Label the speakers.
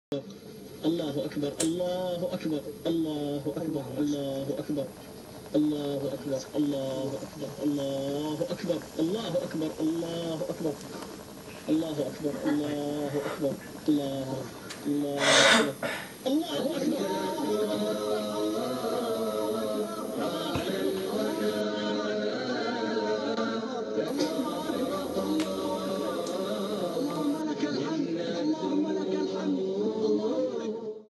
Speaker 1: الله أكبر الله أكبر الله أكبر الله أكبر الله أكبر الله أكبر الله أكبر الله أكبر الله أكبر الله أكبر الله أكبر الله